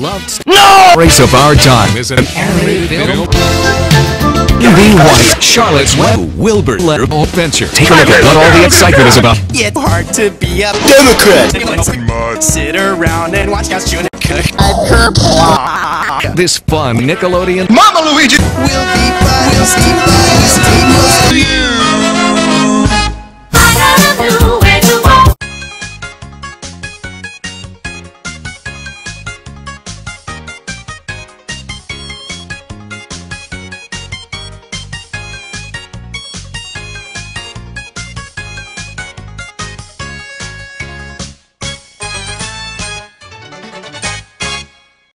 beloved race of our time is an animated film. The White, Charlotte's Web, Wilbers letter adventure. Take a look at what all the excitement is about. It's hard to be a Democrat. Sit around and watch guys chewing a cook. This fun Nickelodeon Mama Luigi. We'll be fine.